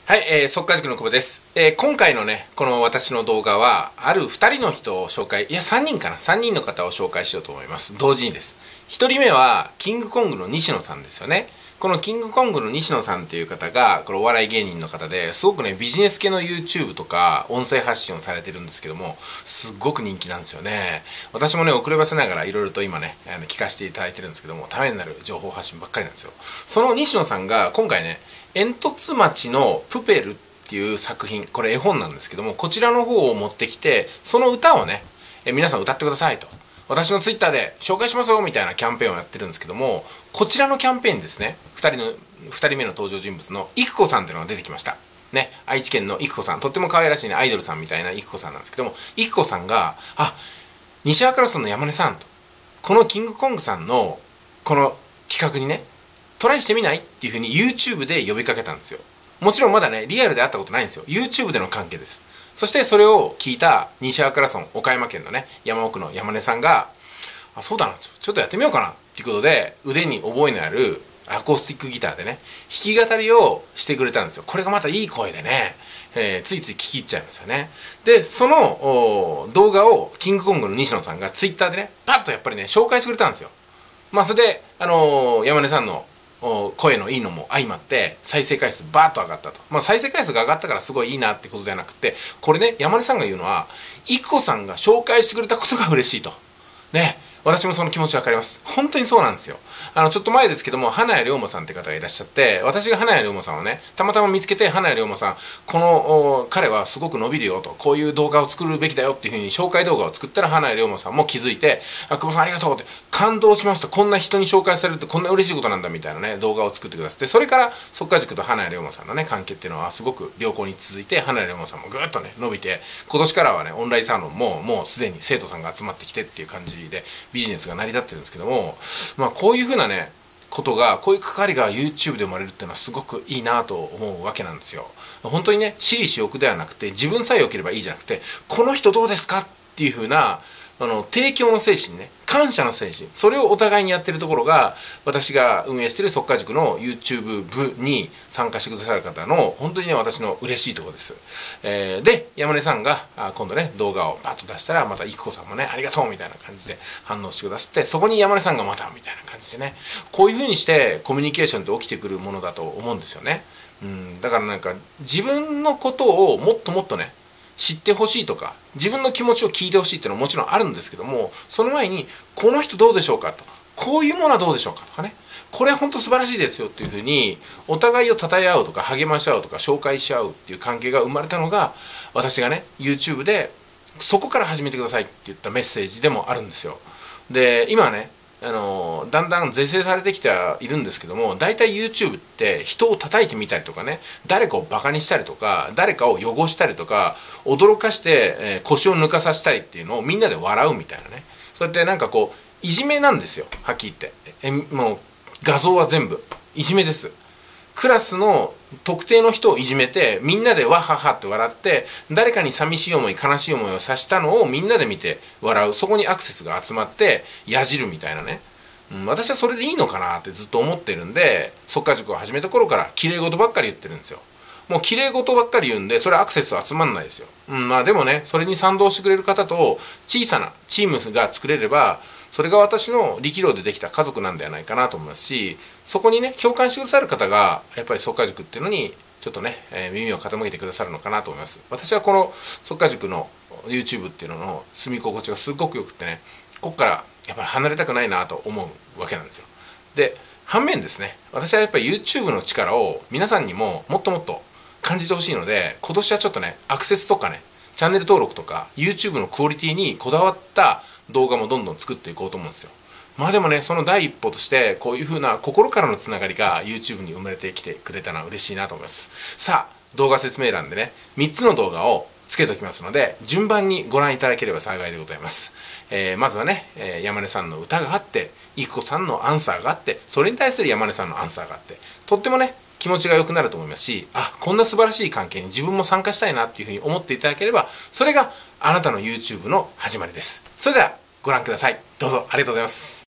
はい、速稼塾の久保です。今回のね、この私の動画は、ある2人の人を紹介、いや3人かな、3人の方を紹介しようと思います。同時にです。1人目は、キングコングの西野さんですよね。このキングコングの西野さんっていう方が、これお笑い芸人の方で、すごくね、ビジネス系の YouTube とか、音声発信をされてるんですけども、すっごく人気なんですよね。私もね、遅ればせながらいろいろと今ね、聞かせていただいてるんですけども、ためになる情報発信ばっかりなんですよ。その西野さんが、今回ね、煙突町のプペルっていう作品、これ絵本なんですけども、こちらの方を持ってきて、その歌をね、皆さん歌ってくださいと。私のツイッターで紹介しますよみたいなキャンペーンをやってるんですけども、こちらのキャンペーンにですね、2人目の登場人物の育子さんっていうのが出てきました。ね、愛知県の育子さん、とっても可愛らしいね、アイドルさんみたいな育子さんなんですけども、育子さんが、西アカロスの山根さんと、このキングコングさんのこの企画にね、トライしてみないっていうふうに YouTube で呼びかけたんですよ。もちろんまだね、リアルで会ったことないんですよ。YouTube での関係です。そしてそれを聞いた西アカラソン、岡山県のね、山奥の山根さんが、そうだな、ちょっとやってみようかなっていうことで、腕に覚えのあるアコースティックギターでね、弾き語りをしてくれたんですよ。これがまたいい声でね、ついつい聞き入っちゃいますよね。で、その動画をキングコングの西野さんが Twitter でね、パッとやっぱりね、紹介してくれたんですよ。それで、山根さんの声のいいのも相まって再生回数バーッと上がったと。再生回数が上がったからすごいいいなってことではなくて、これね、山根さんが言うのは、育子さんが紹介してくれたことが嬉しいと。ね。私もその気持ちわかります。本当にそうなんですよ。ちょっと前ですけども、花谷龍馬さんって方がいらっしゃって、私が花谷龍馬さんをね、たまたま見つけて、花谷龍馬さん、この彼はすごく伸びるよと、こういう動画を作るべきだよっていうふうに紹介動画を作ったら、花谷龍馬さんも気づいて、久保さんありがとうって、感動しました。こんな人に紹介されるってこんな嬉しいことなんだみたいなね、動画を作ってくださって、それから速稼塾と花谷龍馬さんのね、関係っていうのはすごく良好に続いて、花谷龍馬さんもぐーっとね、伸びて、今年からはね、オンラインサロンももうすでに生徒さんが集まってきてっていう感じで、ビジネスが成り立ってるんですけども、こういうふうなね、ことが、こういう関わりが YouTube で生まれるっていうのはすごくいいなと思うわけなんですよ。本当にね、私利私欲ではなくて、自分さえ良ければいいじゃなくて、この人どうですかっていうふうな、提供の精神ね、感謝の精神、それをお互いにやってるところが、私が運営している速稼塾の YouTube 部に参加してくださる方の、本当にね、私の嬉しいところです。で、山根さんが、今度ね、動画をパッと出したら、また育子さんもね、ありがとうみたいな感じで反応してくださって、そこに山根さんがまたみたいな感じでね、こういう風にしてコミュニケーションって起きてくるものだと思うんですよね。だからなんか、自分のことをもっともっとね、知ってほしいとか、自分の気持ちを聞いてほしいっていうのはもちろんあるんですけども、その前に、この人どうでしょうかとか、こういうものはどうでしょうかとかね、これは本当素晴らしいですよっていうふうに、お互いを称え合うとか、励まし合うとか、紹介し合うっていう関係が生まれたのが、私がね、YouTube で、そこから始めてくださいって言ったメッセージでもあるんですよ。で、今はね、だんだん是正されてきてはいるんですけども、大体 YouTube って人を叩いてみたりとかね、誰かをバカにしたりとか、誰かを汚したりとか、驚かして、腰を抜かさせたりっていうのをみんなで笑うみたいなね。そうやってなんかこう、いじめなんですよ、はっきり言って。もう、画像は全部、いじめです。クラスの特定の人をいじめて、みんなでわははって笑って、誰かに寂しい思い、悲しい思いをさせたのをみんなで見て笑う。そこにアクセスが集まって、やじるみたいなね。私はそれでいいのかなってずっと思ってるんで、速稼塾を始めた頃から綺麗事ばっかり言ってるんですよ。もう綺麗事ばっかり言うんで、それアクセス集まんないですよ。でもね、それに賛同してくれる方と小さなチームが作れれば、それが私の力量でできた家族なんではないかなと思いますし、そこにね、共感してくださる方が、やっぱり速稼塾っていうのに、ちょっとね、耳を傾けてくださるのかなと思います。私はこの速稼塾の YouTube っていうのの住み心地がすごくよくってね、ここからやっぱり離れたくないなと思うわけなんですよ。で、反面ですね、私はやっぱり YouTube の力を皆さんにももっともっと感じてほしいので、今年はちょっとね、アクセスとかね、チャンネル登録とか YouTube のクオリティにこだわった動画もどんどん作っていこうと思うんですよ。でもね、その第一歩としてこういう風な心からのつながりが YouTube に生まれてきてくれたのは嬉しいなと思います。さあ、動画説明欄でね、3つの動画をつけておきますので、順番にご覧いただければ幸いでございます。まずはね、山根さんの歌があって、育子さんのアンサーがあって、それに対する山根さんのアンサーがあって、とってもね、気持ちが良くなると思いますし、こんな素晴らしい関係に自分も参加したいなっていうふうに思っていただければ、それがあなたの YouTube の始まりです。それではご覧ください。どうぞありがとうございます。